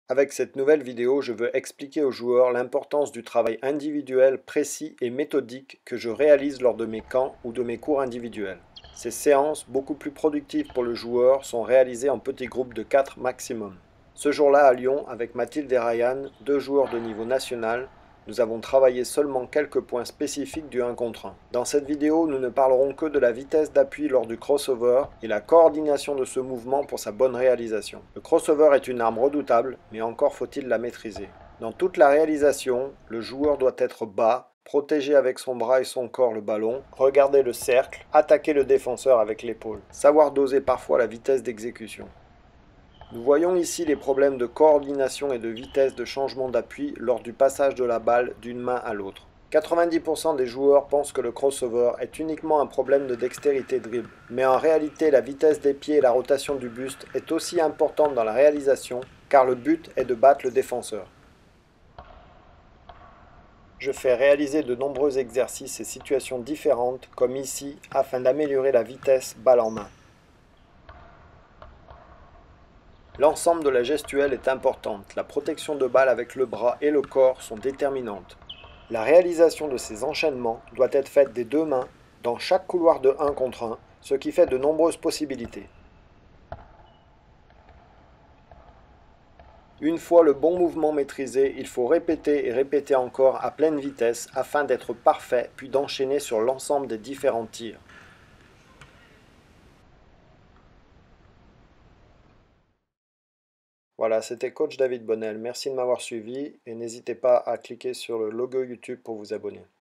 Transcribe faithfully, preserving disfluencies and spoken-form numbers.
Avec cette nouvelle vidéo, je veux expliquer aux joueurs l'importance du travail individuel précis et méthodique que je réalise lors de mes camps ou de mes cours individuels. Ces séances, beaucoup plus productives pour le joueur, sont réalisées en petits groupes de quatre maximum. Ce jour-là à Lyon, avec Mathilde et Ryan, deux joueurs de niveau national, nous avons travaillé seulement quelques points spécifiques du un contre un. Dans cette vidéo, nous ne parlerons que de la vitesse d'appui lors du crossover et la coordination de ce mouvement pour sa bonne réalisation. Le crossover est une arme redoutable, mais encore faut-il la maîtriser. Dans toute la réalisation, le joueur doit être bas, protéger avec son bras et son corps le ballon, regarder le cercle, attaquer le défenseur avec l'épaule, savoir doser parfois la vitesse d'exécution. Nous voyons ici les problèmes de coordination et de vitesse de changement d'appui lors du passage de la balle d'une main à l'autre. quatre-vingt-dix pour cent des joueurs pensent que le crossover est uniquement un problème de dextérité dribble, mais en réalité la vitesse des pieds et la rotation du buste est aussi importante dans la réalisation car le but est de battre le défenseur. Je fais réaliser de nombreux exercices et situations différentes comme ici afin d'améliorer la vitesse balle en main. L'ensemble de la gestuelle est importante, la protection de balle avec le bras et le corps sont déterminantes. La réalisation de ces enchaînements doit être faite des deux mains dans chaque couloir de un contre un, ce qui fait de nombreuses possibilités. Une fois le bon mouvement maîtrisé, il faut répéter et répéter encore à pleine vitesse afin d'être parfait puis d'enchaîner sur l'ensemble des différents tirs. Voilà, c'était Coach David Bonnel. Merci de m'avoir suivi et n'hésitez pas à cliquer sur le logo YouTube pour vous abonner.